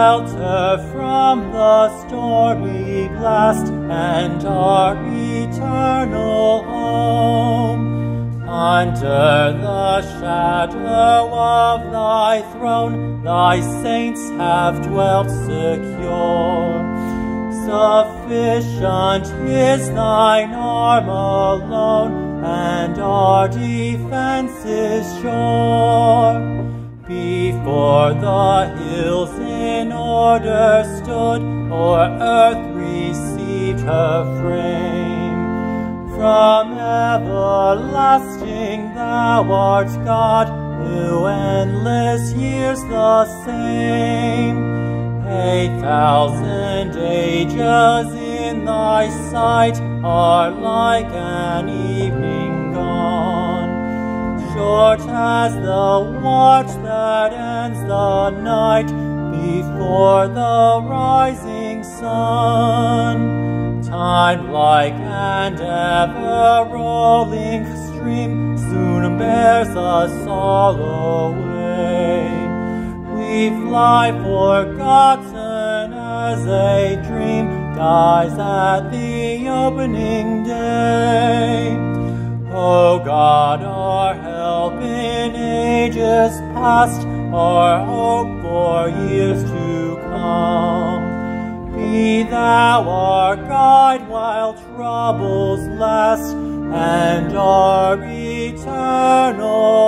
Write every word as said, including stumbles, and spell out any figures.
shelter from the stormy blast, and our eternal home. Under the shadow of thy throne, thy saints have dwelt secure. Sufficient is thine arm alone, and our defense is sure. Before the hills in order stood, or earth received her frame. From everlasting thou art God, who endless years the same. A thousand ages in thy sight are like an evening gone. Short as the watch that ends the night before the rising sun. Time like and ever-rolling stream soon bears us all away. We fly forgotten as a dream dies at the opening day. O God, our help in ages past, our hope for years to come. Be thou our guide while troubles last, and our eternal